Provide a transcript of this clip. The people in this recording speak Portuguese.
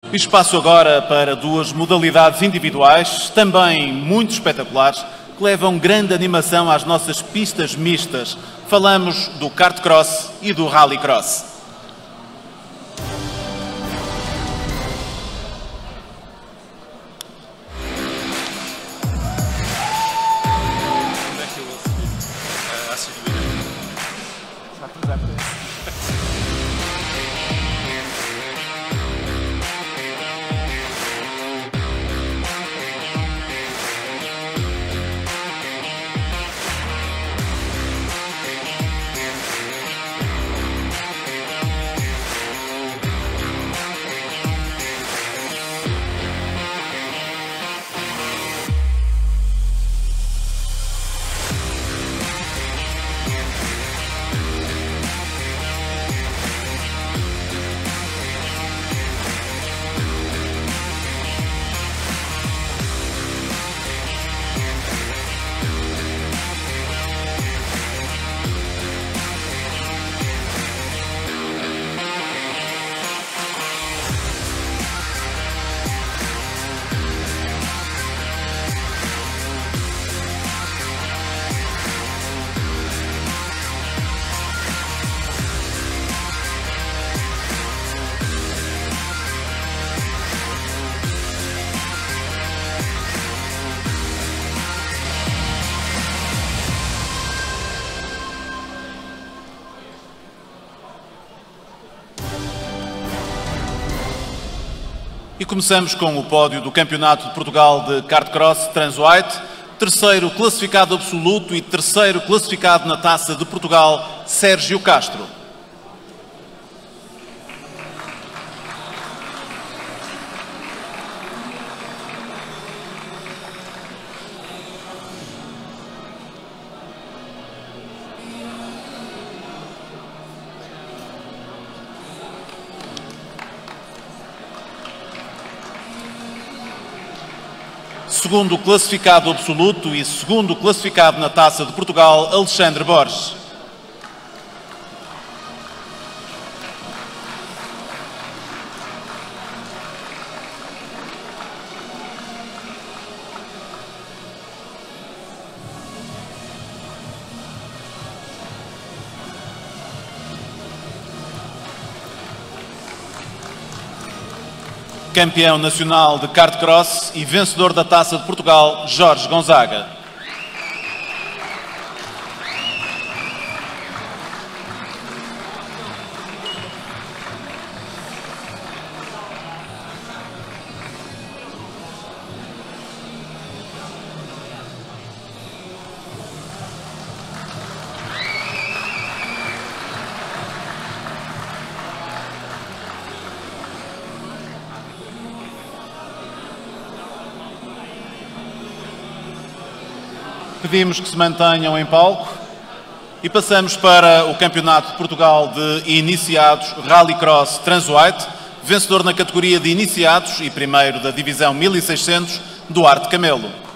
Espaço agora para duas modalidades individuais, também muito espetaculares, que levam grande animação às nossas pistas mistas. Falamos do kart cross e do rally cross. E começamos com o pódio do Campeonato de Portugal de Kart Cross Transwhite. Terceiro classificado absoluto e terceiro classificado na Taça de Portugal, Sérgio Castro. Segundo classificado absoluto e segundo classificado na Taça de Portugal, Alexandre Borges. Campeão nacional de kart cross e vencedor da Taça de Portugal, Jorge Gonzaga. Pedimos que se mantenham em palco e passamos para o Campeonato de Portugal de Iniciados Rally Cross Transwhite, vencedor na categoria de Iniciados e primeiro da divisão 1600, Duarte Camelo.